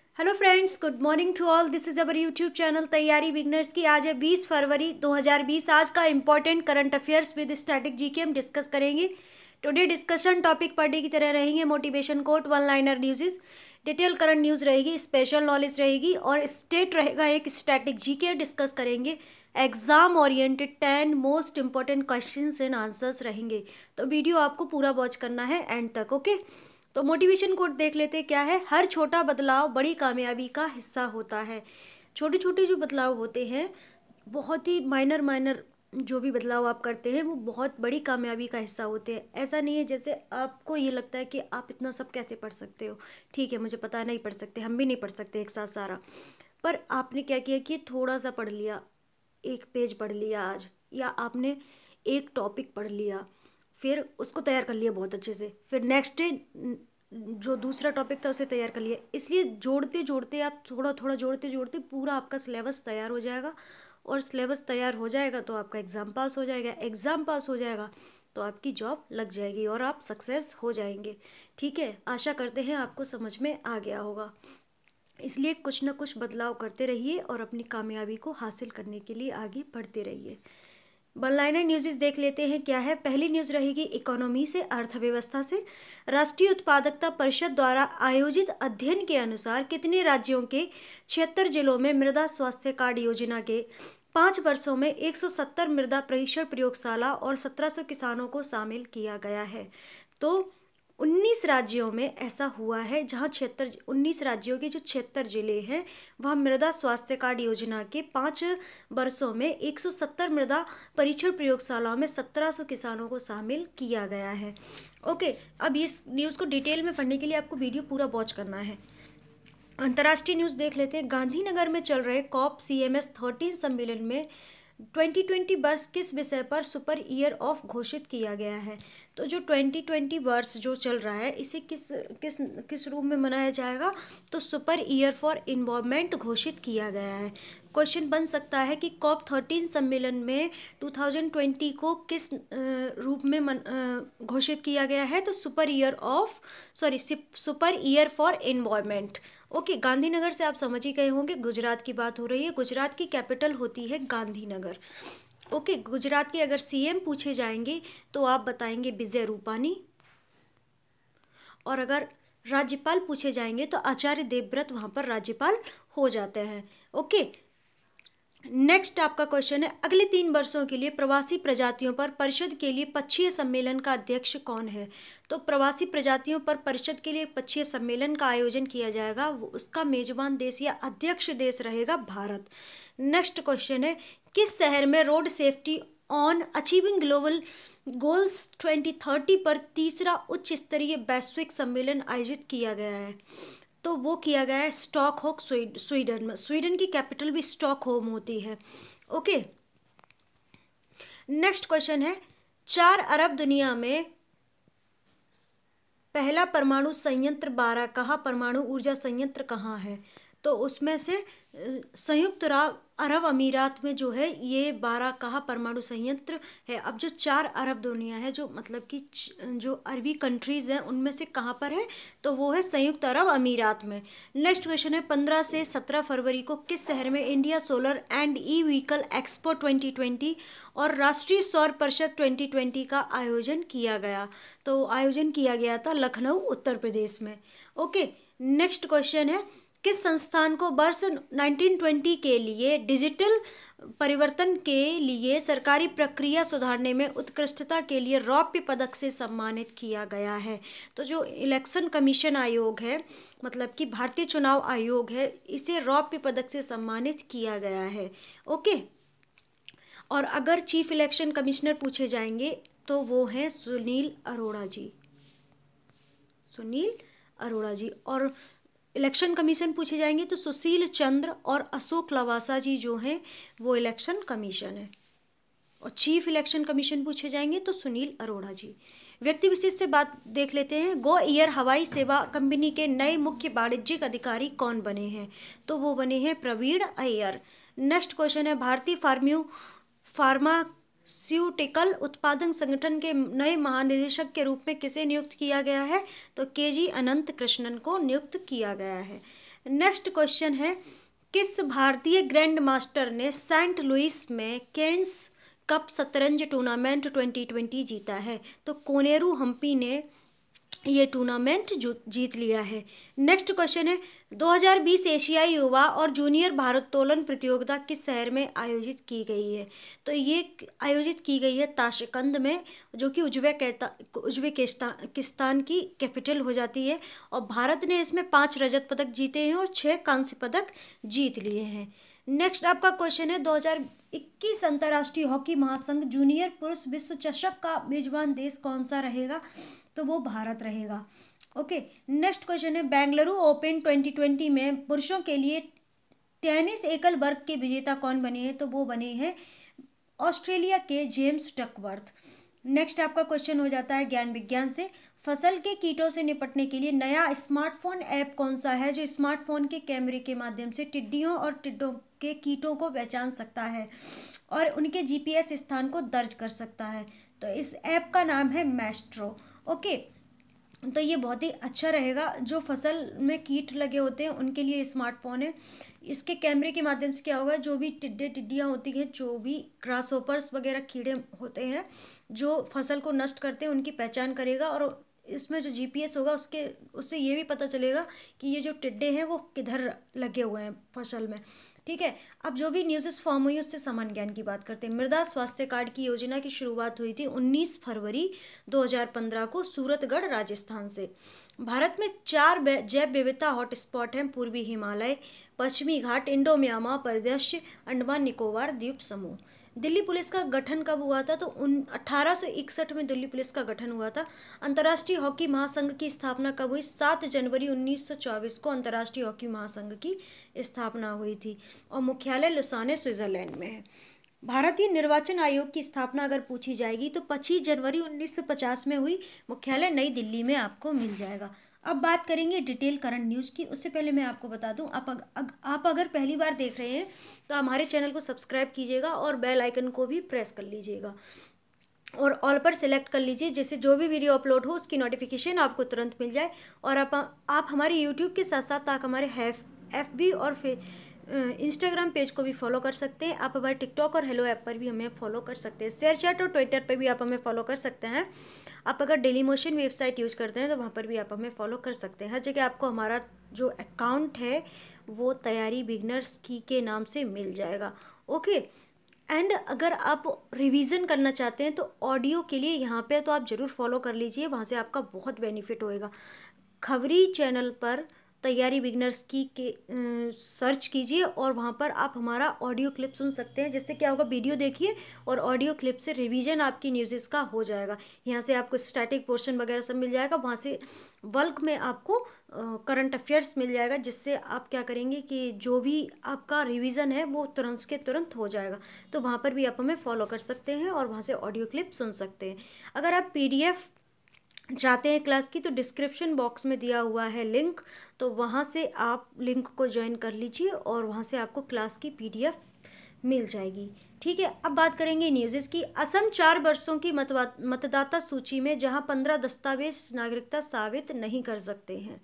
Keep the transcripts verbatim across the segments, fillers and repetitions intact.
Hello friends, good morning to all. This is our YouTube channel तैयारी beginners की। आज है बीस फरवरी दो हज़ार बीस। आज का important current affairs with static GK हम डिस्कस करेंगे। टुडे डिस्कशन टॉपिक पर डे की तरह रहेंगे motivation quote, one liner news, detail current news रहेगी, स्पेशल नॉलेज रहेगी और स्टेट रहेगा एक स्टैटिक जीके डिस्कस करेंगे। Exam oriented ten most important questions and answers रहेंगे, तो वीडियो आपको पूरा वॉच करना है एंड तक। ओके, तो मोटिवेशन कोट देख लेते क्या है। हर छोटा बदलाव बड़ी कामयाबी का हिस्सा होता है। छोटे छोटे जो बदलाव होते हैं, बहुत ही माइनर माइनर जो भी बदलाव आप करते हैं वो बहुत बड़ी कामयाबी का हिस्सा होते हैं। ऐसा नहीं है जैसे आपको ये लगता है कि आप इतना सब कैसे पढ़ सकते हो। ठीक है, मुझे पता नहीं पढ़ सकते, हम भी नहीं पढ़ सकते एक साथ सारा, पर आपने क्या किया कि थोड़ा सा पढ़ लिया, एक पेज पढ़ लिया आज, या आपने एक टॉपिक पढ़ लिया, फिर उसको तैयार कर लिया बहुत अच्छे से, फिर नेक्स्ट डे जो दूसरा टॉपिक था उसे तैयार कर लिया। इसलिए जोड़ते जोड़ते आप थोड़ा थोड़ा जोड़ते जोड़ते पूरा आपका सिलेबस तैयार हो जाएगा, और सिलेबस तैयार हो जाएगा तो आपका एग्ज़ाम पास हो जाएगा। एग्ज़ाम पास हो जाएगा तो आपकी जॉब लग जाएगी और आप सक्सेस हो जाएंगे। ठीक है, आशा करते हैं आपको समझ में आ गया होगा। इसलिए कुछ ना कुछ बदलाव करते रहिए और अपनी कामयाबी को हासिल करने के लिए आगे बढ़ते रहिए। वन लाइनर न्यूज़ देख लेते हैं क्या है। पहली न्यूज़ रहेगी इकोनॉमी से, अर्थव्यवस्था से। राष्ट्रीय उत्पादकता परिषद द्वारा आयोजित अध्ययन के अनुसार कितने राज्यों के छिहत्तर जिलों में मृदा स्वास्थ्य कार्ड योजना के पाँच वर्षों में एक सौ सत्तर मृदा परीक्षण प्रयोगशाला और सत्रह सौ किसानों को शामिल किया गया है। तो उन्नीस राज्यों में ऐसा हुआ है जहां छिहत्तर उन्नीस राज्यों के जो छिहत्तर जिले हैं वहाँ मृदा स्वास्थ्य कार्ड योजना के पाँच वर्षों में एक सौ सत्तर मृदा परीक्षण प्रयोगशालाओं में सत्रह सौ किसानों को शामिल किया गया है। ओके, अब इस न्यूज़ को डिटेल में पढ़ने के लिए आपको वीडियो पूरा वॉच करना है। अंतर्राष्ट्रीय न्यूज़ देख लेते हैं। गांधीनगर में चल रहे COP C M S thirteen सम्मेलन में ट्वेंटी ट्वेंटी वर्ष किस विषय पर सुपर ईयर ऑफ घोषित किया गया है। तो जो ट्वेंटी ट्वेंटी वर्ष जो चल रहा है इसे किस किस किस रूप में मनाया जाएगा, तो सुपर ईयर फॉर इन्वायरमेंट घोषित किया गया है। क्वेश्चन बन सकता है कि कॉप थर्टीन सम्मेलन में टू थाउजेंड ट्वेंटी को किस रूप में मन घोषित किया गया है, तो super year of sorry super year for environment. Okay, Gandhinagar से आप समझ ही गए होंगे, गुजरात की बात हो रही है। गुजरात की कैपिटल होती है गांधीनगर। ओके, गुजरात के अगर सीएम पूछे जाएंगे तो आप बताएंगे विजय रूपानी, और अगर राज्यपाल पूछे जाएंगे तो आचार्य देवव्रत वहाँ पर राज्यपाल हो जाते हैं। ओके, नेक्स्ट आपका क्वेश्चन है, अगले तीन वर्षों के लिए प्रवासी प्रजातियों पर परिषद के लिए पक्षीय सम्मेलन का अध्यक्ष कौन है। तो प्रवासी प्रजातियों पर परिषद के लिए पक्षीय सम्मेलन का आयोजन किया जाएगा, वो उसका मेजबान देश या अध्यक्ष देश रहेगा भारत। नेक्स्ट क्वेश्चन है, किस शहर में road safety on achieving global goals twenty thirty पर तीसरा उच्च स्तरीय वैश्विक सम्मेलन आयोजित किया गया है। तो वो किया गया है स्टॉकहोम स्वीडन में। स्वीडन की कैपिटल भी स्टॉकहोम होती है। ओके, नेक्स्ट क्वेश्चन है, चार अरब दुनिया में पहला परमाणु संयंत्र बारह कहा परमाणु ऊर्जा संयंत्र कहाँ है। तो उसमें से संयुक्त अरब अमीरात में जो है ये बारह कहा परमाणु संयंत्र है। अब जो चार अरब दुनिया है, जो मतलब कि जो अरबी कंट्रीज़ हैं उनमें से कहाँ पर है, तो वो है संयुक्त अरब अमीरात में। नेक्स्ट क्वेश्चन है, पंद्रह से सत्रह फरवरी को किस शहर में India solar and e vehicle expo twenty twenty और राष्ट्रीय सौर परिषद ट्वेंटी ट्वेंटी का आयोजन किया गया। तो आयोजन किया गया था लखनऊ उत्तर प्रदेश में। ओके, नेक्स्ट क्वेश्चन है, किस संस्थान को वर्ष नाइनटीन ट्वेंटी के लिए डिजिटल परिवर्तन के लिए सरकारी प्रक्रिया सुधारने में उत्कृष्टता के लिए रौप्य पदक से सम्मानित किया गया है। तो जो इलेक्शन कमीशन आयोग है, मतलब कि भारतीय चुनाव आयोग है, इसे रौप्य पदक से सम्मानित किया गया है। ओके, और अगर चीफ इलेक्शन कमिश्नर पूछे जाएंगे तो वो हैं सुनील अरोड़ा जी, सुनील अरोड़ा जी। और इलेक्शन कमीशन पूछे जाएंगे तो सुशील चंद्र और अशोक लवासा जी जो हैं वो इलेक्शन कमीशन है। और चीफ इलेक्शन कमीशन पूछे जाएंगे तो सुनील अरोड़ा जी। व्यक्ति विशेष से बात देख लेते हैं। गो एयर हवाई सेवा कंपनी के नए मुख्य वाणिज्यिक अधिकारी कौन बने हैं, तो वो बने हैं प्रवीण अय्यर। नेक्स्ट क्वेश्चन है, भारतीय फार्म्यू फार्मा स्यूटिकल उत्पादन संगठन के नए महानिदेशक के रूप में किसे नियुक्त किया गया है, तो के जी अनंत कृष्णन को नियुक्त किया गया है। नेक्स्ट क्वेश्चन है, किस भारतीय ग्रैंड मास्टर ने सेंट लुइस में केन्स कप शतरंज टूर्नामेंट ट्वेंटी ट्वेंटी जीता है? तो कोनेरू हम्पी ने ये टूर्नामेंट जीत लिया है। नेक्स्ट क्वेश्चन है, दो हज़ार बीस एशियाई युवा और जूनियर भारोत्तोलन प्रतियोगिता किस शहर में आयोजित की गई है? तो ये आयोजित की गई है ताशकंद में, जो कि उज्बेकिस्तान की कैपिटल हो जाती है। और भारत ने इसमें पाँच रजत पदक जीते हैं और छः कांस्य पदक जीत लिए हैं। नेक्स्ट आपका क्वेश्चन है, दो हज़ार इक्कीस अंतर्राष्ट्रीय हॉकी महासंघ जूनियर पुरुष विश्व चषक का मेजबान देश कौन सा रहेगा? तो वो भारत रहेगा। ओके, नेक्स्ट क्वेश्चन है, बेंगलुरु ओपन ट्वेंटी ट्वेंटी में पुरुषों के लिए टेनिस एकल वर्ग के विजेता कौन बने हैं? तो वो बने हैं ऑस्ट्रेलिया के जेम्स डकवर्थ। नेक्स्ट आपका क्वेश्चन हो जाता है ज्ञान विज्ञान से, फसल के कीटों से निपटने के लिए नया स्मार्टफोन ऐप कौन सा है जो स्मार्टफोन के कैमरे के माध्यम से टिड्डियों और टिड्डों के कीटों को पहचान सकता है और उनके जीपीएस स्थान को दर्ज कर सकता है? तो इस ऐप का नाम है मैस्ट्रो। ओके, तो ये बहुत ही अच्छा रहेगा। जो फसल में कीट लगे होते हैं उनके लिए स्मार्टफोन है। इसके कैमरे के माध्यम से क्या होगा, जो भी टिड्डे टिड्डियाँ होती हैं, जो भी ग्रासहोपर्स वगैरह कीड़े होते हैं जो फसल को नष्ट करते हैं, उनकी पहचान करेगा। और इसमें जो जीपीएस होगा उसके उससे ये भी पता चलेगा कि ये जो टिड्डे हैं वो किधर लगे हुए हैं फसल में। ठीक है, अब जो भी न्यूज़ फॉर्म हुई उससे सामान्य ज्ञान की बात करते हैं। मृदा स्वास्थ्य कार्ड की योजना की शुरुआत हुई थी उन्नीस फरवरी दो हज़ार पंद्रह को सूरतगढ़ राजस्थान से। भारत में चार जैव विविधता हॉटस्पॉट हैं, पूर्वी हिमालय, पश्चिमी घाट, इंडो म्यांमार परिदृश्य, अंडमान निकोबार द्वीप समूह। दिल्ली पुलिस का गठन कब हुआ था? तो उन अठारह सौ इकसठ में दिल्ली पुलिस का गठन हुआ था। अंतर्राष्ट्रीय हॉकी महासंघ की स्थापना कब हुई? सात जनवरी उन्नीस सौ चौबीस को अंतर्राष्ट्रीय हॉकी महासंघ की स्थापना हुई थी और मुख्यालय लुसाने स्विट्जरलैंड में है। भारतीय निर्वाचन आयोग की स्थापना अगर पूछी जाएगी तो पच्चीस जनवरी उन्नीस सौ पचास में हुई, मुख्यालय नई दिल्ली में आपको मिल जाएगा। अब बात करेंगे डिटेल करंट न्यूज़ की। उससे पहले मैं आपको बता दूं, आप अग, अग, आप अगर पहली बार देख रहे हैं तो हमारे चैनल को सब्सक्राइब कीजिएगा और बेल आइकन को भी प्रेस कर लीजिएगा और ऑल पर सिलेक्ट कर लीजिए, जिससे जो भी वीडियो अपलोड हो उसकी नोटिफिकेशन आपको तुरंत मिल जाए। और आप आप हमारे यूट्यूब के साथ साथ आप हमारे एफ बी और फिर इंस्टाग्राम पेज को भी फॉलो कर सकते हैं। आप हमारे टिकटॉक और हेलो ऐप पर भी हमें फॉलो कर सकते हैं। शेयर चैट और ट्विटर पर भी आप हमें फॉलो कर सकते हैं। आप अगर डेली मोशन वेबसाइट यूज़ करते हैं तो वहाँ पर भी आप हमें फॉलो कर सकते हैं। हर जगह आपको हमारा जो अकाउंट है वो तैयारी बिगनर्स की के नाम से मिल जाएगा। ओके, एंड अगर आप रिवीजन करना चाहते हैं तो ऑडियो के लिए यहाँ पे तो आप ज़रूर फॉलो कर लीजिए, वहाँ से आपका बहुत बेनिफिट होएगा। खबरी चैनल पर तैयारी बिगनर्स की के सर्च कीजिए और वहाँ पर आप हमारा ऑडियो क्लिप सुन सकते हैं। जिससे क्या होगा, वीडियो देखिए और ऑडियो क्लिप से रिवीजन आपकी न्यूज़ का हो जाएगा। यहाँ से आपको स्टैटिक पोर्शन वगैरह सब मिल जाएगा, वहाँ से बल्क में आपको करंट अफेयर्स मिल जाएगा, जिससे आप क्या करेंगे कि जो भी आपका रिवीजन है वो तुरंत के तुरंत हो जाएगा। तो वहाँ पर भी आप हमें फॉलो कर सकते हैं और वहाँ से ऑडियो क्लिप सुन सकते हैं। अगर आप पी डी एफ चाहते हैं क्लास की तो डिस्क्रिप्शन बॉक्स में दिया हुआ है लिंक, तो वहाँ से आप लिंक को ज्वाइन कर लीजिए और वहाँ से आपको क्लास की पीडीएफ मिल जाएगी। ठीक है, अब बात करेंगे न्यूज़ की। असम चार वर्षों की मतदाता सूची में जहां पंद्रह दस्तावेज नागरिकता साबित नहीं कर सकते हैं।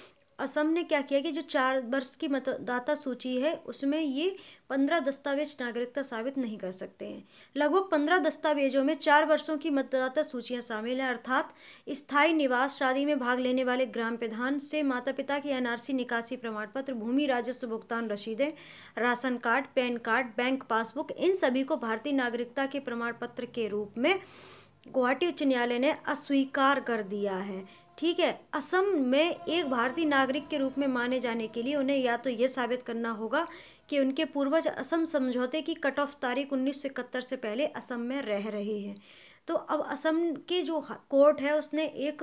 असम ने क्या किया कि जो चार वर्ष की मतदाता सूची है उसमें ये पंद्रह दस्तावेज नागरिकता साबित नहीं कर सकते हैं। लगभग पंद्रह दस्तावेजों में चार वर्षों की मतदाता सूचियां शामिल हैं, अर्थात स्थायी निवास, शादी में भाग लेने वाले ग्राम प्रधान से माता पिता की एनआरसी निकासी प्रमाण पत्र, भूमि राजस्व भुगतान रसीदें, ration card, pan card, bank passbook, इन सभी को भारतीय नागरिकता के प्रमाण पत्र के रूप में गुवाहाटी उच्च न्यायालय ने अस्वीकार कर दिया है। ठीक है, असम में एक भारतीय नागरिक के रूप में माने जाने के लिए उन्हें या तो ये साबित करना होगा कि उनके पूर्वज असम समझौते की कट ऑफ तारीख उन्नीस सौ इकहत्तर से पहले असम में रह रहे हैं। तो अब असम के जो कोर्ट है उसने एक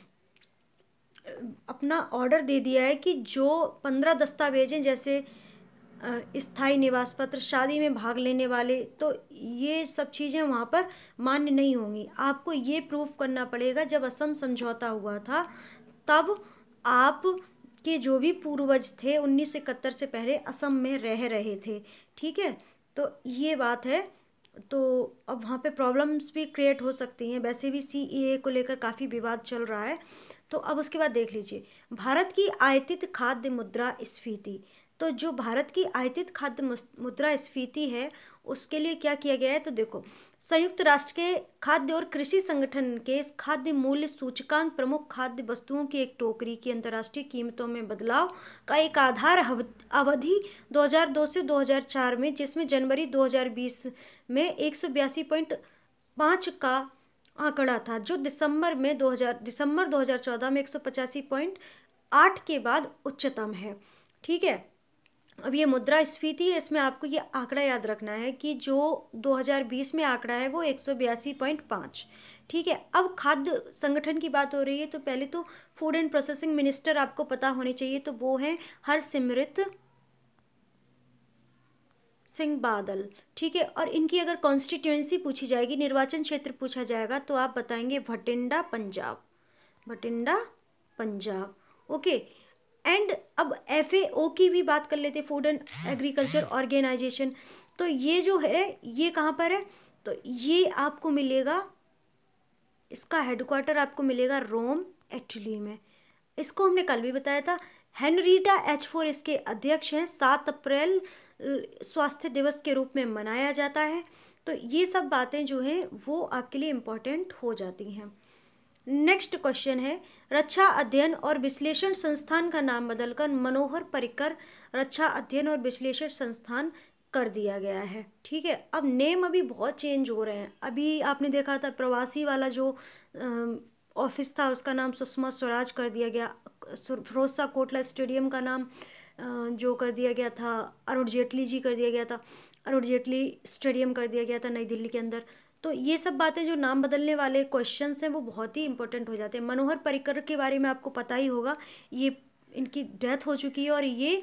अपना ऑर्डर दे दिया है कि जो पंद्रह दस्तावेज हैं, जैसे स्थायी निवास पत्र, शादी में भाग लेने वाले, तो ये सब चीज़ें वहाँ पर मान्य नहीं होंगी। आपको ये प्रूफ करना पड़ेगा जब असम समझौता हुआ था तब आप के जो भी पूर्वज थे उन्नीस सौ इकहत्तर से पहले असम में रह रहे थे। ठीक है, तो ये बात है तो अब वहाँ पे प्रॉब्लम्स भी क्रिएट हो सकती हैं। वैसे भी सी ई ए को लेकर काफ़ी विवाद चल रहा है। तो अब उसके बाद देख लीजिए, भारत की आयातित खाद्य मुद्रा स्फीति। तो जो भारत की आयातित खाद्य मुद्रा स्फीति है उसके लिए क्या किया गया है, तो देखो, संयुक्त राष्ट्र के खाद्य और कृषि संगठन के खाद्य मूल्य सूचकांक प्रमुख खाद्य वस्तुओं की एक टोकरी की अंतर्राष्ट्रीय कीमतों में बदलाव का एक आधार अवधि दो हज़ार दो से दो हज़ार चार में, जिसमें जनवरी दो हज़ार बीस में एक सौ बयासी पॉइंट पाँच का आंकड़ा था, जो दिसंबर में दो हज़ार दिसंबर दो हज़ार चौदह में एक सौ पचासी पॉइंट आठ के बाद उच्चतम है। ठीक है, अब ये मुद्रा स्फीति है, इसमें आपको ये आंकड़ा याद रखना है कि जो दो हज़ार बीस में आंकड़ा है वो एक सौ बयासी पॉइंट पाँच। ठीक है, अब खाद्य संगठन की बात हो रही है तो पहले तो फूड एंड प्रोसेसिंग मिनिस्टर आपको पता होने चाहिए, तो वो है हरसिमरत सिंह बादल। ठीक है, और इनकी अगर कॉन्स्टिट्यूएंसी पूछी जाएगी, निर्वाचन क्षेत्र पूछा जाएगा, तो आप बताएंगे भटिंडा पंजाब, भटिंडा पंजाब। ओके, एंड अब एफ ए ओ की भी बात कर लेते, फूड एंड एग्रीकल्चर ऑर्गेनाइजेशन। तो ये जो है ये कहाँ पर है, तो ये आपको मिलेगा, इसका हेडक्वार्टर आपको मिलेगा रोम इटली में। इसको हमने कल भी बताया था। हेनरीटा एच फोर इसके अध्यक्ष हैं। सात अप्रैल स्वास्थ्य दिवस के रूप में मनाया जाता है। तो ये सब बातें जो हैं वो आपके लिए इम्पोर्टेंट हो जाती हैं। नेक्स्ट क्वेश्चन है, रक्षा अध्ययन और विश्लेषण संस्थान का नाम बदलकर मनोहर पर्रिकर रक्षा अध्ययन और विश्लेषण संस्थान कर दिया गया है। ठीक है, अब नेम अभी बहुत चेंज हो रहे हैं। अभी आपने देखा था प्रवासी वाला जो ऑफिस था उसका नाम सुषमा स्वराज कर दिया गया, फिरोजशाह कोटला स्टेडियम का नाम जो कर दिया गया था अरुण जेटली जी कर दिया गया था, अरुण जेटली स्टेडियम कर दिया गया था नई दिल्ली के अंदर। तो ये सब बातें जो नाम बदलने वाले क्वेश्चंस हैं वो बहुत ही इंपॉर्टेंट हो जाते हैं। मनोहर पर्रिकर के बारे में आपको पता ही होगा, ये इनकी डेथ हो चुकी है और ये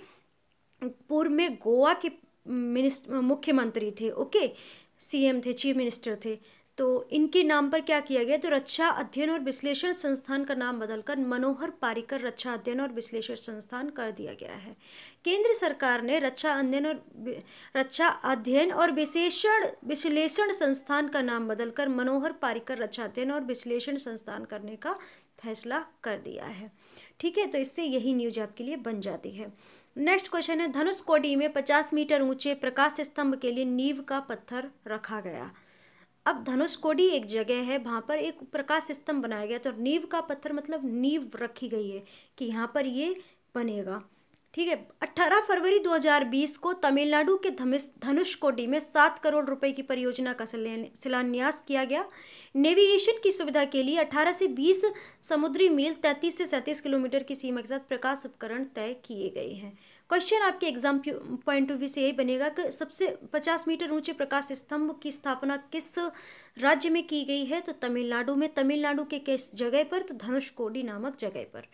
पूर्व में गोवा के मिनिस्टर मुख्यमंत्री थे। ओके, सीएम थे, चीफ मिनिस्टर थे। तो इनके नाम पर क्या किया गया, तो रक्षा अध्ययन और विश्लेषण संस्थान का नाम बदलकर मनोहर पर्रिकर रक्षा अध्ययन और विश्लेषण संस्थान कर दिया गया है। केंद्र सरकार ने रक्षा अध्ययन और रक्षा अध्ययन और विशेषण विश्लेषण संस्थान का नाम बदलकर मनोहर पर्रिकर रक्षा अध्ययन और विश्लेषण संस्थान करने का फैसला कर दिया है। ठीक है, तो इससे यही न्यूज आपके लिए बन जाती है। नेक्स्ट क्वेश्चन है, धनुषकोडी में पचास मीटर ऊंचे प्रकाश स्तंभ के लिए नींव का पत्थर रखा गया। अब धनुषकोडी एक जगह है, वहाँ पर एक प्रकाश स्तंभ बनाया गया, तो नींव का पत्थर मतलब नींव रखी गई है कि यहाँ पर ये बनेगा। ठीक है, अठारह फरवरी दो हज़ार बीस को तमिलनाडु के धनुषकोडी में सात करोड़ रुपए की परियोजना का शिलान्यास किया गया। नेविगेशन की सुविधा के लिए अठारह से बीस समुद्री मील तैंतीस से सैंतीस किलोमीटर की सीमा के साथ प्रकाश उपकरण तय किए गए हैं। क्वेश्चन आपके एग्जाम पॉइंट ऑफ व्यू से यही बनेगा कि सबसे पचास मीटर ऊंचे प्रकाश स्तंभ की स्थापना किस राज्य में की गई है, तो तमिलनाडु में। तमिलनाडु के किस जगह पर, तो धनुषकोडी नामक जगह पर।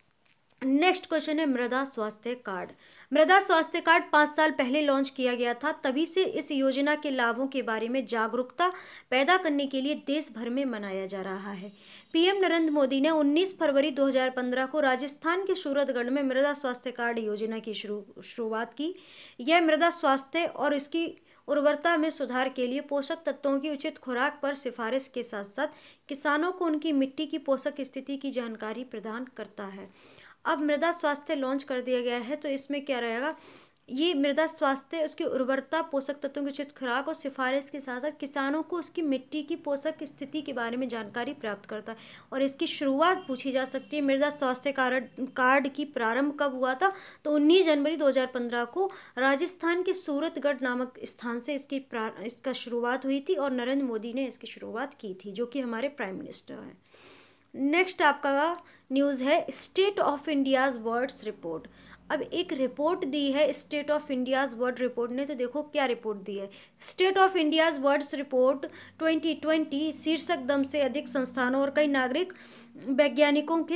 नेक्स्ट क्वेश्चन है, मृदा स्वास्थ्य कार्ड। मृदा स्वास्थ्य कार्ड पाँच साल पहले लॉन्च किया गया था, तभी से इस योजना के लाभों के बारे में जागरूकता पैदा करने के लिए देश भर में मनाया जा रहा है। पीएम नरेंद्र मोदी ने उन्नीस फरवरी दो हज़ार पंद्रह को राजस्थान के सूरतगढ़ में मृदा स्वास्थ्य कार्ड योजना की शुरू शुरुआत की। यह मृदा स्वास्थ्य और इसकी उर्वरता में सुधार के लिए पोषक तत्वों की उचित खुराक पर सिफारिश के साथ साथ किसानों को उनकी मिट्टी की पोषक स्थिति की जानकारी प्रदान करता है। अब मृदा स्वास्थ्य लॉन्च कर दिया गया है, तो इसमें क्या रहेगा, ये मृदा स्वास्थ्य उसकी उर्वरता, पोषक तत्वों की उचित खुराक और सिफारिश के साथ साथ किसानों को उसकी मिट्टी की पोषक स्थिति के बारे में जानकारी प्राप्त करता है। और इसकी शुरुआत पूछी जा सकती है, मृदा स्वास्थ्य कार्ड कार्ड की प्रारंभ कब हुआ था, तो उन्नीस जनवरी दो हज़ार पंद्रह को राजस्थान के सूरतगढ़ नामक स्थान से इसकी इसका शुरुआत हुई थी और नरेंद्र मोदी ने इसकी शुरुआत की थी, जो कि हमारे प्राइम मिनिस्टर हैं। नेक्स्ट आपका न्यूज़ है, state of India's birds report. अब एक रिपोर्ट दी है state of India's bird report ने, तो देखो क्या रिपोर्ट दी है, state of India's birds report twenty twenty शीर्षक दम से अधिक संस्थानों और कई नागरिक वैज्ञानिकों के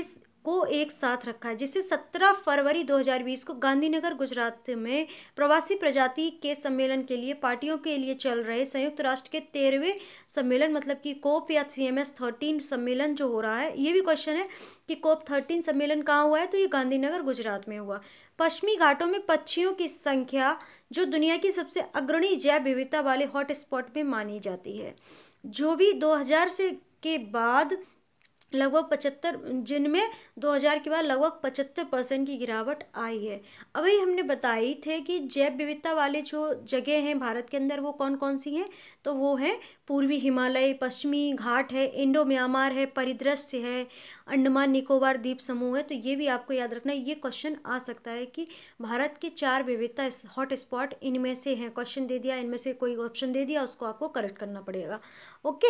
को एक साथ रखा है, जिसे सत्रह फरवरी दो हज़ार बीस को गांधीनगर गुजरात में प्रवासी प्रजाति के सम्मेलन के लिए पार्टियों के लिए चल रहे संयुक्त राष्ट्र के तेरहवें सम्मेलन मतलब कि कोप या सी एम एस थर्टीन सम्मेलन जो हो रहा है, ये भी क्वेश्चन है कि कोप थर्टीन सम्मेलन कहाँ हुआ है, तो ये गांधीनगर गुजरात में हुआ। पश्चिमी घाटों में पक्षियों की संख्या जो दुनिया की सबसे अग्रणी जैव विविधता वाले हॉट स्पॉट में मानी जाती है, जो भी दो हज़ार से के बाद लगभग पचहत्तर जिनमें दो हज़ार के बाद लगभग पचहत्तर परसेंट की गिरावट आई है। अभी हमने बताई थे कि जैव विविधता वाले जो जगह हैं भारत के अंदर वो कौन कौन सी हैं, तो वो हैं पूर्वी हिमालय, पश्चिमी घाट है, इंडो म्यांमार है, परिदृश्य है, अंडमान निकोबार द्वीप समूह है। तो ये भी आपको याद रखना है, ये क्वेश्चन आ सकता है कि भारत के चार विविधता हॉट स्पॉट इनमें से हैं। क्वेश्चन दे दिया, इनमें से कोई ऑप्शन दे दिया, उसको आपको करेक्ट करना पड़ेगा। ओके,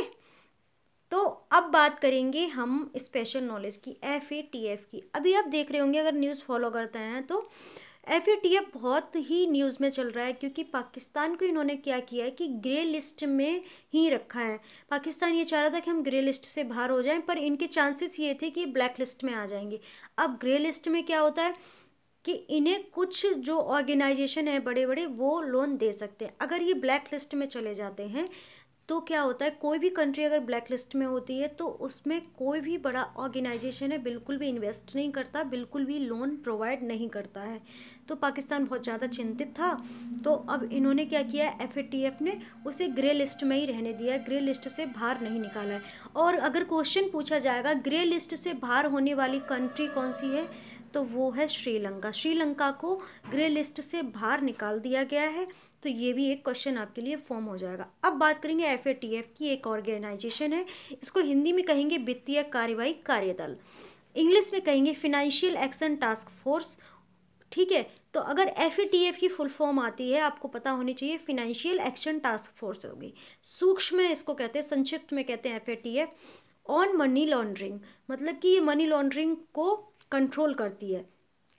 तो अब बात करेंगे हम स्पेशल नॉलेज की, एफ ए टी एफ की। अभी आप देख रहे होंगे, अगर न्यूज़ फॉलो करते हैं तो एफ ए टी एफ बहुत ही न्यूज़ में चल रहा है, क्योंकि पाकिस्तान को इन्होंने क्या किया है कि ग्रे लिस्ट में ही रखा है। पाकिस्तान ये चाह रहा था कि हम ग्रे लिस्ट से बाहर हो जाएं, पर इनके चांसेस ये थे कि ब्लैक लिस्ट में आ जाएंगे। अब ग्रे लिस्ट में क्या होता है कि इन्हें कुछ जो ऑर्गेनाइजेशन है बड़े बड़े वो लोन दे सकते हैं। अगर ये ब्लैक लिस्ट में चले जाते हैं तो क्या होता है, कोई भी कंट्री अगर ब्लैक लिस्ट में होती है तो उसमें कोई भी बड़ा ऑर्गेनाइजेशन है बिल्कुल भी इन्वेस्ट नहीं करता, बिल्कुल भी लोन प्रोवाइड नहीं करता है। तो पाकिस्तान बहुत ज़्यादा चिंतित था। तो अब इन्होंने क्या किया, एफ ए टी एफ ने उसे ग्रे लिस्ट में ही रहने दिया, ग्रे लिस्ट से बाहर नहीं निकाला है। और अगर क्वेश्चन पूछा जाएगा ग्रे लिस्ट से बाहर होने वाली कंट्री कौन सी है, तो वो है श्रीलंका। श्रीलंका को ग्रे लिस्ट से बाहर निकाल दिया गया है। तो ये भी एक क्वेश्चन आपके लिए फॉर्म हो जाएगा। अब बात करेंगे एफ ए टी एफ की, एक ऑर्गेनाइजेशन है, इसको हिंदी में कहेंगे वित्तीय कार्यवाही कार्यदल, इंग्लिश में कहेंगे फिनेंशियल एक्शन टास्क फोर्स। ठीक है, तो अगर एफ ए टी एफ की फुल फॉर्म आती है, आपको पता होनी चाहिए, फिनेंशियल एक्शन टास्क फोर्स होगी। सूक्ष्म में इसको कहते हैं, संक्षिप्त में कहते हैं F A T F on money laundering, मतलब कि ये मनी लॉन्ड्रिंग को कंट्रोल करती है।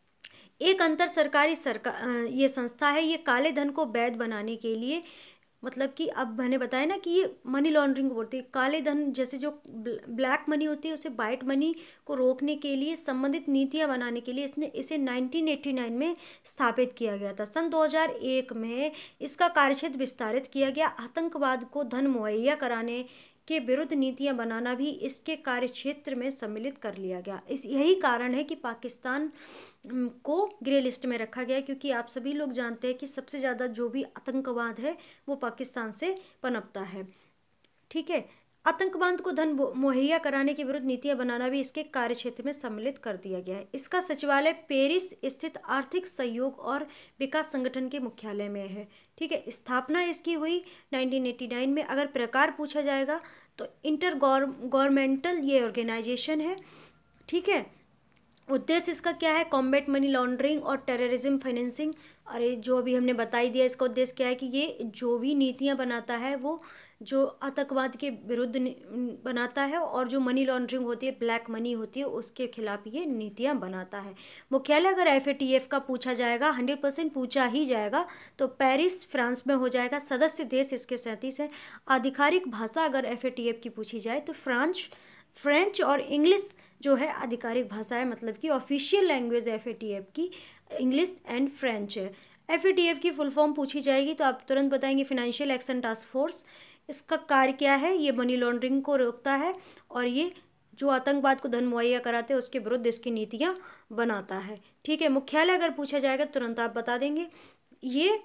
एक अंतर सरकारी सरकार ये संस्था है, ये काले धन को वैध बनाने के लिए, मतलब कि अब मैंने बताया ना कि ये मनी लॉन्ड्रिंग बोलती है, काले धन जैसे जो ब्लैक मनी होती है उसे वाइट मनी को रोकने के लिए संबंधित नीतियां बनाने के लिए इसने इसे नाइनटीन एटी नाइन में स्थापित किया गया था। सन दो हज़ार एक में इसका कार्यक्षेत्र विस्तारित किया गया। आतंकवाद को धन मुहैया कराने के विरुद्ध नीतियां बनाना भी इसके कार्यक्षेत्र में सम्मिलित कर लिया गया। इस यही कारण है कि पाकिस्तान को ग्रे लिस्ट में रखा गया, क्योंकि आप सभी लोग जानते हैं कि सबसे ज़्यादा जो भी आतंकवाद है वो पाकिस्तान से पनपता है। ठीक है, आतंकवाद को धन मुहैया कराने के विरुद्ध नीतियां बनाना भी इसके कार्यक्षेत्र में सम्मिलित कर दिया गया है। इसका सचिवालय पेरिस स्थित आर्थिक सहयोग और विकास संगठन के मुख्यालय में है। ठीक है, स्थापना इसकी हुई नाइनटीन एटी नाइन में। अगर प्रकार पूछा जाएगा तो इंटर गवर्नमेंटल ये ऑर्गेनाइजेशन है। ठीक है, उद्देश्य इसका क्या है, कॉम्बैट मनी लॉन्ड्रिंग और टेररिज्म फाइनेंसिंग। अरे जो अभी हमने बताई दिया, इसका उद्देश्य क्या है कि ये जो भी नीतियां बनाता है वो जो आतंकवाद के विरुद्ध बनाता है, और जो मनी लॉन्ड्रिंग होती है, ब्लैक मनी होती है, उसके खिलाफ ये नीतियां बनाता है। मुख्यालय अगर एफ ए टी एफ का पूछा जाएगा, हंड्रेड परसेंट पूछा ही जाएगा, तो पेरिस फ्रांस में हो जाएगा। सदस्य देश इसके सैंतीस है। आधिकारिक भाषा अगर एफ ए टी एफ की पूछी जाए तो फ्रांस फ्रेंच और इंग्लिश जो है आधिकारिक भाषा है, मतलब कि official language F A T F की इंग्लिश एंड फ्रेंच है। एफ ए टी एफ की फुल फॉर्म पूछी जाएगी तो आप तुरंत बताएंगे फिनेंशियल एक्शन टास्क फोर्स। इसका कार्य क्या है, ये मनी लॉन्ड्रिंग को रोकता है और ये जो आतंकवाद को धन मुहैया कराते हैं उसके विरुद्ध इसकी नीतियां बनाता है। ठीक है, मुख्यालय अगर पूछा जाएगा तुरंत आप बता देंगे, ये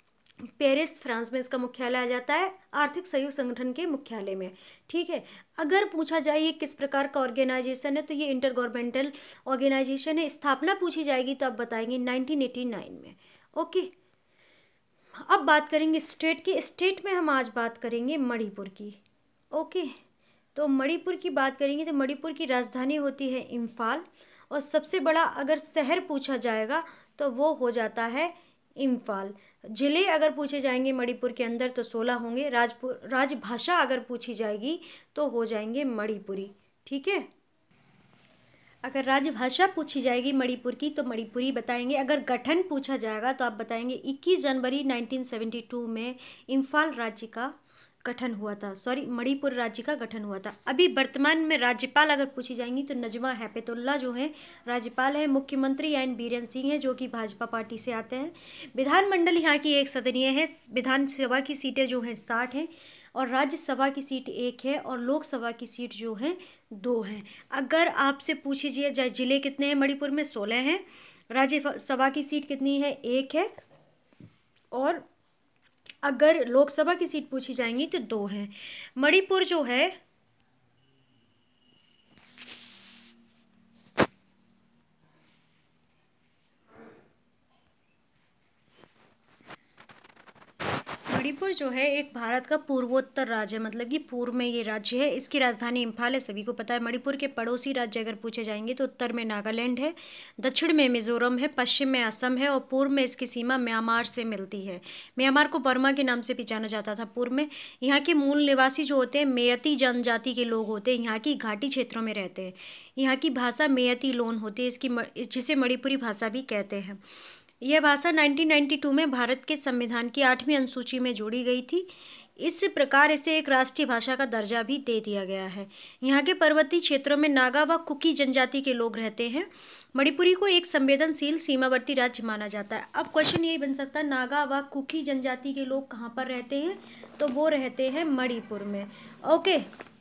पेरिस फ्रांस में इसका मुख्यालय आ जाता है, आर्थिक सहयोग संगठन के मुख्यालय में। ठीक है, अगर पूछा जाए ये किस प्रकार का ऑर्गेनाइजेशन है, तो ये इंटर गवर्नमेंटल ऑर्गेनाइजेशन है। स्थापना पूछी जाएगी तो आप बताएंगे नाइनटीन एटी नाइन में। ओके, अब बात करेंगे स्टेट की। स्टेट में हम आज बात करेंगे मणिपुर की। ओके, तो मणिपुर की बात करेंगे तो मणिपुर की राजधानी होती है इम्फाल, और सबसे बड़ा अगर शहर पूछा जाएगा तो वो हो जाता है इम्फाल। जिले अगर पूछे जाएंगे मणिपुर के अंदर तो सोलह होंगे। राजपुर राजभाषा अगर पूछी जाएगी तो हो जाएंगे मणिपुरी। ठीक है, अगर राजभाषा पूछी जाएगी मणिपुर की तो मणिपुरी बताएंगे। अगर गठन पूछा जाएगा तो आप बताएंगे इक्कीस जनवरी नाइनटीन सेवेंटी टू में इम्फाल राज्य का गठन हुआ था, सॉरी मणिपुर राज्य का गठन हुआ था। अभी वर्तमान में राज्यपाल अगर पूछी जाएंगी तो नजमा हेपतुल्ला जो है राज्यपाल है। मुख्यमंत्री एन बीरेन सिंह है जो कि भाजपा पार्टी से आते हैं। विधानमंडल यहाँ की एक सदनीय है। विधानसभा की सीटें जो हैं साठ हैं और राज्यसभा की सीट एक है और लोकसभा की सीट जो है दो हैं। अगर आपसे पूछी जाए जिले कितने हैं मणिपुर में, सोलह हैं। राज्यसभा की सीट कितनी है, एक है। और अगर लोकसभा की सीट पूछी जाएंगी तो दो हैं। मणिपुर जो है मणिपुर जो है एक भारत का पूर्वोत्तर राज्य है, मतलब कि पूर्व में ये राज्य है। इसकी राजधानी इम्फाल है, सभी को पता है। मणिपुर के पड़ोसी राज्य अगर पूछे जाएंगे तो उत्तर में नागालैंड है, दक्षिण में मिजोरम है, पश्चिम में असम है और पूर्व में इसकी सीमा म्यांमार से मिलती है। म्यांमार को बर्मा के नाम से भी जाना जाता था पूर्व में। यहाँ के मूल निवासी जो होते हैं मेयती जनजाति के लोग होते हैं, यहाँ की घाटी क्षेत्रों में रहते हैं। यहाँ की भाषा मेयती लोन होती है, इसकी जिसे मणिपुरी भाषा भी कहते हैं। यह भाषा नाइनटीन नाइंटी टू में भारत के संविधान की आठवीं अनुसूची में जोड़ी गई थी। इस प्रकार इसे एक राष्ट्रीय भाषा का दर्जा भी दे दिया गया है। यहाँ के पर्वतीय क्षेत्रों में नागा व कुकी जनजाति के लोग रहते हैं। मणिपुरी को एक संवेदनशील सीमावर्ती राज्य माना जाता है। अब क्वेश्चन यही बन सकता है, नागा व कुकी जनजाति के लोग कहाँ पर रहते हैं, तो वो रहते हैं मणिपुर में। ओके,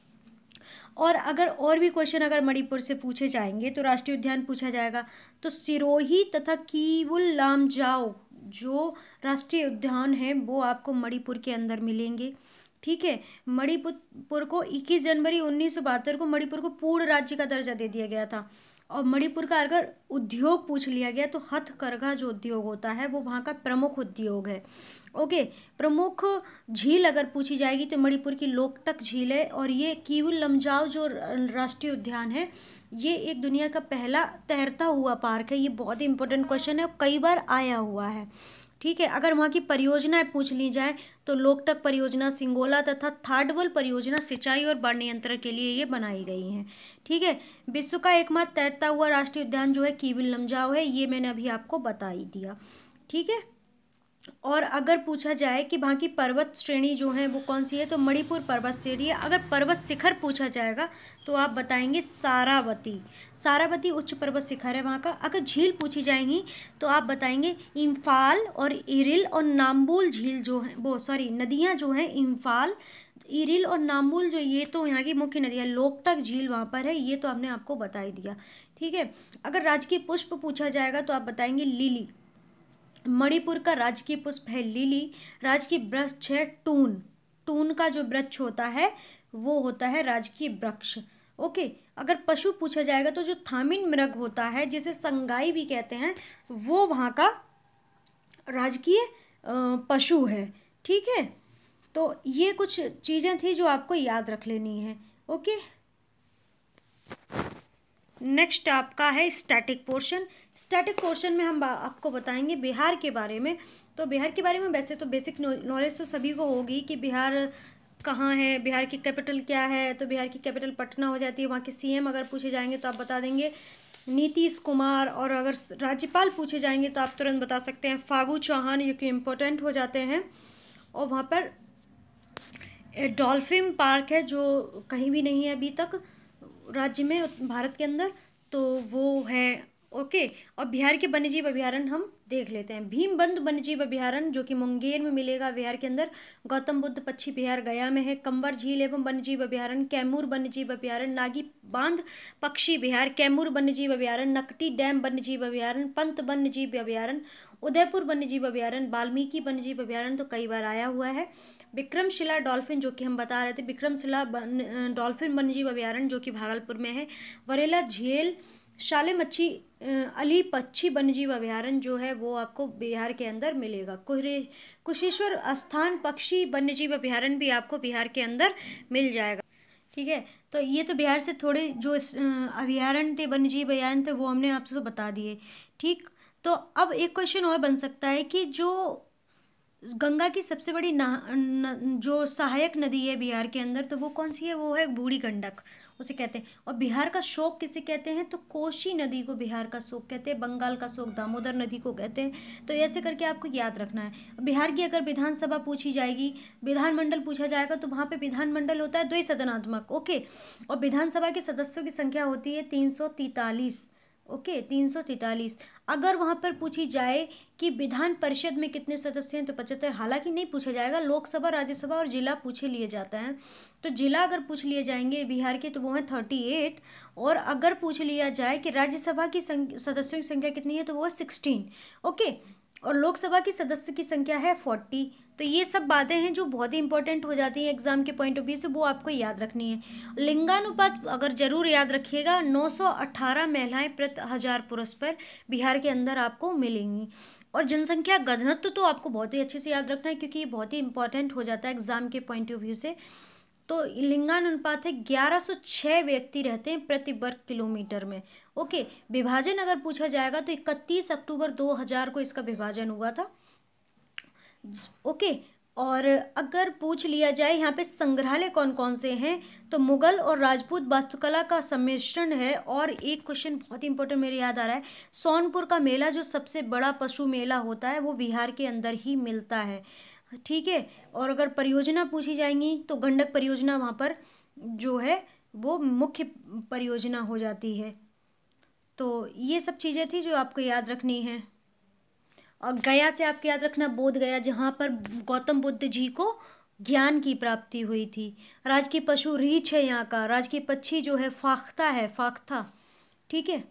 और अगर और भी क्वेश्चन अगर मणिपुर से पूछे जाएंगे तो राष्ट्रीय उद्यान पूछा जाएगा। तो सिरोही तथा कीवुल लामजाओ जो राष्ट्रीय उद्यान है वो आपको मणिपुर के अंदर मिलेंगे। ठीक है, मणिपुर को इक्कीस जनवरी उन्नीस सौ बहत्तर को मणिपुर को पूर्ण राज्य का दर्जा दे दिया गया था। और मणिपुर का अगर उद्योग पूछ लिया गया तो हथकरघा जो उद्योग होता है वो वहाँ का प्रमुख उद्योग है। ओके, प्रमुख झील अगर पूछी जाएगी तो मणिपुर की लोकटक झील है। और ये कीवुल लमजाओ जो राष्ट्रीय उद्यान है ये एक दुनिया का पहला तैरता हुआ पार्क है। ये बहुत ही इंपॉर्टेंट क्वेश्चन है, कई बार आया हुआ है। ठीक है, अगर वहाँ की परियोजनाएं पूछ ली जाए तो लोकटक परियोजना, सिंगोला तथा थाडवल परियोजना सिंचाई और बाढ़ नियंत्रण के लिए ये बनाई गई हैं। ठीक है, विश्व का एकमात्र तैरता हुआ राष्ट्रीय उद्यान जो है कीवुल लमजाओ है, ये मैंने अभी आपको बता ही दिया। ठीक है, और अगर पूछा जाए कि वहाँ की पर्वत श्रेणी जो है वो कौन सी है तो मणिपुर पर्वत श्रेणी है। अगर पर्वत शिखर पूछा जाएगा तो आप बताएंगे सारावती। सारावती उच्च पर्वत शिखर है वहाँ का। अगर झील पूछी जाएंगी तो आप बताएंगे इम्फाल और इरिल और नाम्बुल झील जो है वो सॉरी नदियाँ जो हैं इम्फाल, इरिल और नाम्बुल जो ये तो यहाँ की मुख्य नदियाँ। लोकटक झील वहाँ पर है, ये तो आपने आपको बता ही दिया। ठीक है, अगर राजकीय पुष्प पूछा जाएगा तो आप बताएंगे लिली। मणिपुर का राजकीय पुष्प है लिली। राजकीय वृक्ष है टून। टून का जो वृक्ष होता है वो होता है राजकीय वृक्ष। ओके, अगर पशु पूछा जाएगा तो जो थामिन मृग होता है जिसे संगाई भी कहते हैं वो वहाँ का राजकीय पशु है। ठीक है, तो ये कुछ चीज़ें थी जो आपको याद रख लेनी है। ओके, नेक्स्ट आपका है स्टैटिक पोर्शन। स्टैटिक पोर्शन में हम आपको बताएंगे बिहार के बारे में। तो बिहार के बारे में वैसे तो बेसिक नॉलेज तो सभी को होगी कि बिहार कहाँ है, बिहार की कैपिटल क्या है। तो बिहार की कैपिटल पटना हो जाती है। वहाँ के सीएम अगर पूछे जाएंगे तो आप बता देंगे नीतीश कुमार। और अगर राज्यपाल पूछे जाएंगे तो आप तुरंत बता सकते हैं फागू चौहान, ये कि इम्पोर्टेंट हो जाते हैं। और वहाँ पर डॉल्फिन पार्क है जो कहीं भी नहीं है अभी तक राज्य में, भारत के अंदर, तो वो है। ओके, और बिहार के वन्यजीव अभ्यारण्य हम देख लेते हैं। भीमबंध वन्यजीव अभ्यारण्य जो कि मुंगेर में मिलेगा बिहार के अंदर। गौतम बुद्ध पक्षी विहार गया में है। कंवर झील एवं वन्यजीव अभ्यारण्य, कैमूर वन्यजीव अभ्यारण्य, नागी बांध पक्षी विहार, कैमूर वन्यजीव अभ्यारण्य, नकटी डैम वन्यजीव अभ्यारण्य, पंत वन्यजीव अभ्यारण्य, उदयपुर वन्यजीव अभ्यारण्य, वाल्मीकि वन्यजीव अभ्यारण्य तो कई बार आया हुआ है। विक्रमशिला डॉल्फिन जो कि हम बता रहे थे, विक्रमशिला डॉल्फिन वन्यजीव अभ्यारण्य जो कि भागलपुर में है। वरेला झील, शाले मच्छी अली पक्षी वन्यजीव अभ्यारण्य जो है वो आपको बिहार के अंदर मिलेगा। कुहरे कुशेश्वर स्थान पक्षी वन्यजीव अभ्यारण्य भी आपको बिहार के अंदर मिल जाएगा। ठीक है, तो ये तो बिहार से थोड़े जो अभ्यारण्य थे, वन्यजीव अभ्यारण्य थे, वो हमने आपसे तो बता दिए। ठीक, तो अब एक क्वेश्चन और बन सकता है कि जो गंगा की सबसे बड़ी ना, न, जो सहायक नदी है बिहार के अंदर, तो वो कौन सी है? वो है बूढ़ी गंडक, उसे कहते हैं। और बिहार का शोक किसे कहते हैं? तो कोसी नदी को बिहार का शोक कहते हैं। बंगाल का शोक दामोदर नदी को कहते हैं। तो ऐसे करके आपको याद रखना है। बिहार की अगर विधानसभा पूछी जाएगी, विधानमंडल पूछा जाएगा, तो वहाँ पे विधानमंडल होता है द्विसदनात्मक, ओके। और विधानसभा के सदस्यों की संख्या होती है तीन सौ तैंतालीस, ओके, तीन सौ तैंतालीस। अगर वहाँ पर पूछी जाए कि विधान परिषद में कितने सदस्य हैं, तो पचहत्तर। हालांकि नहीं पूछा जाएगा, लोकसभा, राज्यसभा और जिला पूछे लिए जाता है। तो जिला अगर पूछ लिए जाएंगे बिहार के, तो वो है थर्टी एट। और अगर पूछ लिया जाए कि राज्यसभा की सदस्यों की संख्या कितनी है, तो वो है सिक्सटीन, ओके। और लोकसभा की सदस्य की संख्या है फोर्टी। तो ये सब बातें हैं जो बहुत ही इंपॉर्टेंट हो जाती हैं एग्जाम के पॉइंट ऑफ व्यू से, वो आपको याद रखनी है। लिंगानुपात अगर जरूर याद रखिएगा, नौ सौ अट्ठारह महिलाएं प्रति हजार पुरुष पर बिहार के अंदर आपको मिलेंगी। और जनसंख्या घनत्व तो आपको बहुत ही अच्छे से याद रखना है, क्योंकि ये बहुत ही इंपॉर्टेंट हो जाता है एग्जाम के पॉइंट ऑफ व्यू से। तो लिंगानुपात है ग्यारह सौ छः व्यक्ति रहते हैं प्रति वर्ग किलोमीटर में, ओके। विभाजन अगर पूछा जाएगा तो इकतीस अक्टूबर दो हज़ार को इसका विभाजन हुआ था, ओके। और अगर पूछ लिया जाए यहाँ पे संग्रहालय कौन कौन से हैं, तो मुगल और राजपूत वास्तुकला का सम्मिश्रण है। और एक क्वेश्चन बहुत इंपॉर्टेंट मेरे याद आ रहा है, सोनपुर का मेला जो सबसे बड़ा पशु मेला होता है, वो बिहार के अंदर ही मिलता है, ठीक है। और अगर परियोजना पूछी जाएंगी, तो गंडक परियोजना वहाँ पर जो है वो मुख्य परियोजना हो जाती है। तो ये सब चीज़ें थी जो आपको याद रखनी है। और गया से आपको याद रखना बोध गया, जहाँ पर गौतम बुद्ध जी को ज्ञान की प्राप्ति हुई थी। राजकीय पशु रीछ है यहाँ का। राजकीय पक्षी जो है फाख्ता है, फाख्ता, ठीक है।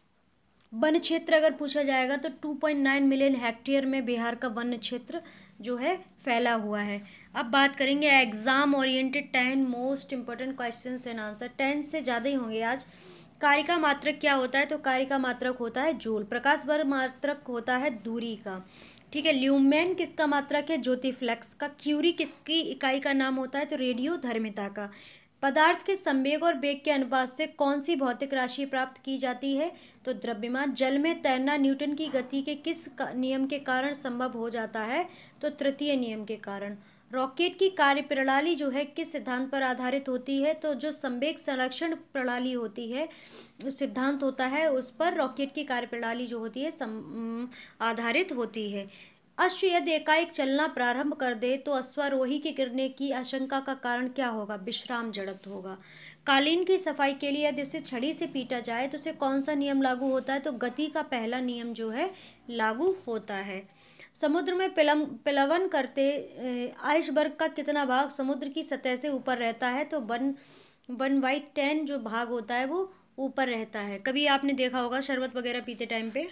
वन क्षेत्र अगर पूछा जाएगा तो two point nine million hectare में बिहार का वन क्षेत्र जो है फैला हुआ है। अब बात करेंगे exam oriented ten most important questions and answer. Ten से ज़्यादा ही होंगे आज। कार्य का मात्रक क्या होता है? तो कार्य का मात्रक होता है जूल। प्रकाश वर्ग मात्रक होता है दूरी का, ठीक है। ल्यूमेन किसका मात्रक है? ज्योतिफ्लेक्स का। क्यूरी किसकी इकाई का नाम होता है? तो रेडियो धर्मिता का। पदार्थ के संवेग और वेग के अनुपात से कौन सी भौतिक राशि प्राप्त की जाती है? तो द्रव्यमान। जल में तैरना न्यूटन की गति के किस नियम के कारण संभव हो जाता है? तो तृतीय नियम के कारण। रॉकेट की कार्य प्रणाली जो है किस सिद्धांत पर आधारित होती है? तो जो संवेग संरक्षण प्रणाली होती है, सिद्धांत होता है, उस पर रॉकेट की कार्य प्रणाली जो होती है सम, आधारित होती है। अश्व यदि एकाएक चलना प्रारंभ कर दे तो अश्वारोही के गिरने की आशंका का कारण क्या होगा? विश्राम जड़त्व होगा। कालीन की सफाई के लिए यदि उसे छड़ी से पीटा जाए तो उसे कौन सा नियम लागू होता है? तो गति का पहला नियम जो है लागू होता है। समुद्र में पिलम पिलवन करते आइसबर्ग का कितना भाग समुद्र की सतह से ऊपर रहता है? तो वन वन बाई टेन जो भाग होता है वो ऊपर रहता है। कभी आपने देखा होगा शरबत वगैरह पीते टाइम पे,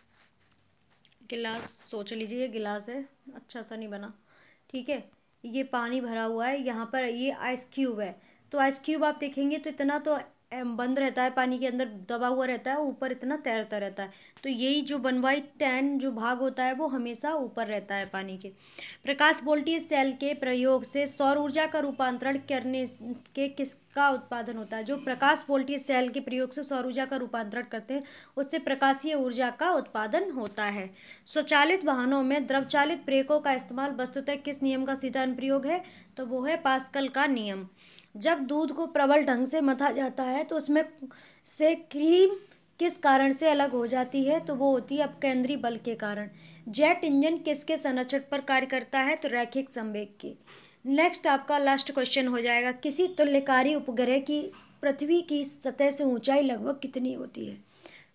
गिलास सोच लीजिए, गिलास है, अच्छा सा नहीं बना, ठीक है। ये पानी भरा हुआ है, यहाँ पर ये आइस क्यूब है। तो आइस क्यूब आप देखेंगे तो इतना तो बंद रहता है, पानी के अंदर दबा हुआ रहता है, ऊपर इतना तैरता रहता है। तो यही जो वन बाई टेन जो भाग होता है वो हमेशा ऊपर रहता है पानी के। प्रकाश वोल्टेज सेल के प्रयोग से सौर ऊर्जा का रूपांतरण करने के किसका उत्पादन होता है? जो प्रकाश वोल्टेज सेल के प्रयोग से सौर ऊर्जा का रूपांतरण करते हैं उससे प्रकाशीय ऊर्जा का उत्पादन होता है। स्वचालित वाहनों में द्रवचालित ब्रेकों का इस्तेमाल वस्तुतः किस नियम का सीधा अनुप्रयोग है? तो वो है पास्कल का नियम। जब दूध को प्रबल ढंग से मथा जाता है तो उसमें से क्रीम किस कारण से अलग हो जाती है? तो वो होती है अपकेंद्री बल के कारण। जेट इंजन किसके संरक्षण पर कार्य करता है? तो रैखिक संवेग के। नेक्स्ट आपका लास्ट क्वेश्चन हो जाएगा, किसी तुल्यकारी उपग्रह की पृथ्वी की सतह से ऊंचाई लगभग कितनी होती है?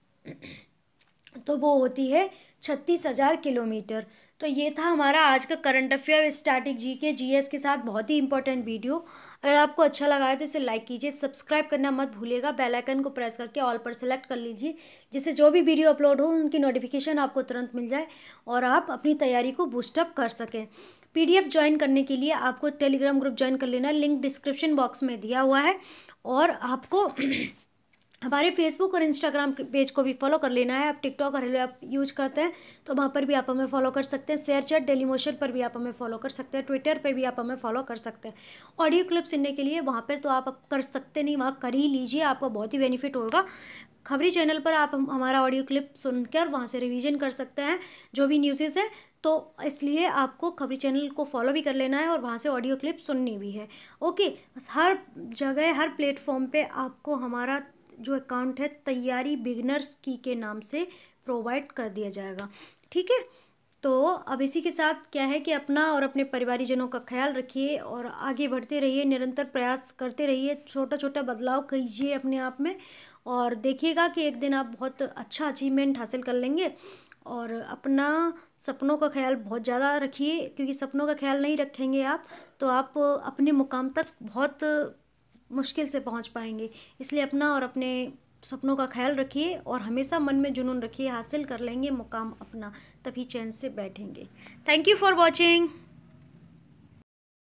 तो वो होती है छत्तीस हजार किलोमीटर। तो ये था हमारा आज का current affair static GK GS के साथ बहुत ही इंपॉर्टेंट वीडियो। अगर आपको अच्छा लगा है तो इसे लाइक कीजिए, सब्सक्राइब करना मत भूलिएगा, बेल आइकन को प्रेस करके ऑल पर सेलेक्ट कर लीजिए, जिससे जो भी वीडियो अपलोड हो उनकी नोटिफिकेशन आपको तुरंत मिल जाए और आप अपनी तैयारी को बूस्टअप कर सकें। पीडीएफ ज्वाइन करने के लिए आपको टेलीग्राम ग्रुप ज्वाइन कर लेना, लिंक डिस्क्रिप्शन बॉक्स में दिया हुआ है। और आपको हमारे फेसबुक और इंस्टाग्राम पेज को भी फॉलो कर लेना है। आप टिकटॉक और हेलो ऐप यूज करते हैं तो वहाँ पर भी आप हमें फॉलो कर सकते हैं। शेयर चैट डेली मोशन पर भी आप हमें फॉलो कर सकते हैं। ट्विटर पर भी आप हमें फॉलो कर सकते हैं। ऑडियो क्लिप सुनने के लिए वहाँ पर तो आप कर सकते नहीं, वहाँ कर ही लीजिए, आपको बहुत ही बेनिफिट होगा। खबरी चैनल पर आप हम, हमारा ऑडियो क्लिप सुनकर वहाँ से रिवीजन कर सकते हैं जो भी न्यूज़ेस है। तो इसलिए आपको खबरी चैनल को फॉलो भी कर लेना है और वहाँ से ऑडियो क्लिप सुननी भी है। ओके, हर जगह हर प्लेटफॉर्म पे आपको हमारा जो अकाउंट है तैयारी बिगनर्स की के नाम से प्रोवाइड कर दिया जाएगा। ठीक है, तो अब इसी के साथ क्या है कि अपना और अपने परिवारीजनों का ख्याल रखिए और आगे बढ़ते रहिए, निरंतर प्रयास करते रहिए, छोटा छोटा बदलाव कीजिए अपने आप में और देखिएगा कि एक दिन आप बहुत अच्छा अचीवमेंट हासिल कर लेंगे। और अपना सपनों का ख्याल बहुत ज़्यादा रखिए, क्योंकि सपनों का ख्याल नहीं रखेंगे आप तो आप अपने मुकाम तक बहुत मुश्किल से पहुंच पाएंगे। इसलिए अपना और अपने सपनों का ख्याल रखिए और हमेशा मन में जुनून रखिए, हासिल कर लेंगे मुकाम अपना, तभी चैन से बैठेंगे। Thank you for watching.